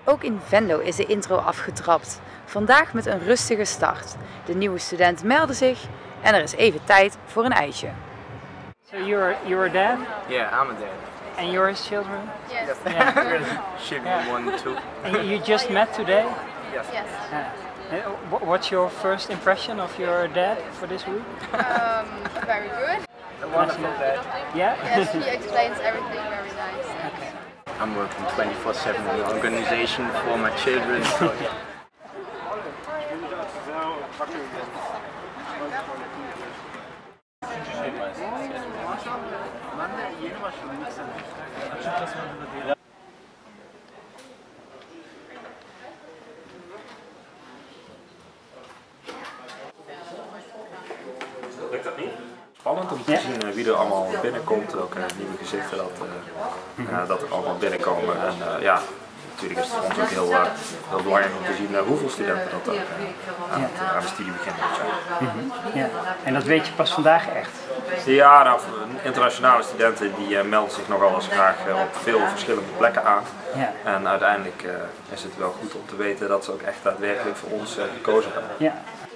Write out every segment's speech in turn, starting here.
Ook in Venlo is de intro afgetrapt. Vandaag met een rustige start. De nieuwe studenten melden zich en er is even tijd voor een ijsje. So you're a dad? Yeah, I'm a dad. And you're his children? Yes. Yeah. Should be 1, 2. And you just met today? Yes. Yes. What's your first impression of your dad for this week? Very good. A wonderful dad. Yeah? Yes, he explains everything very nice. Okay. I'm working 24/7 in the organization for my children. So yeah. Lukt dat niet? Spannend om te zien wie er allemaal binnenkomt, welke nieuwe gezichten dat er allemaal binnenkomen. En ja, natuurlijk is het voor ons ook heel belangrijk om te zien hoeveel studenten dat er aan de studie beginnen dit jaar. Ja. En dat weet je pas vandaag echt? Ja, nou, internationale studenten die melden zich nogal eens graag op veel verschillende plekken aan. Ja. En uiteindelijk is het wel goed om te weten dat ze ook echt daadwerkelijk voor ons gekozen hebben. Ja.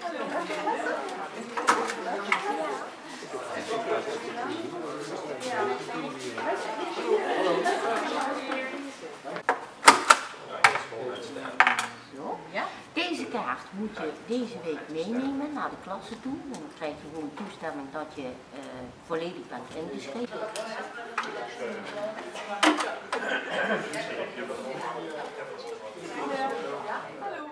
Deze kaart moet je deze week meenemen naar de klasse toe. En dan krijg je gewoon toestemming dat je volledig bent ingeschreven.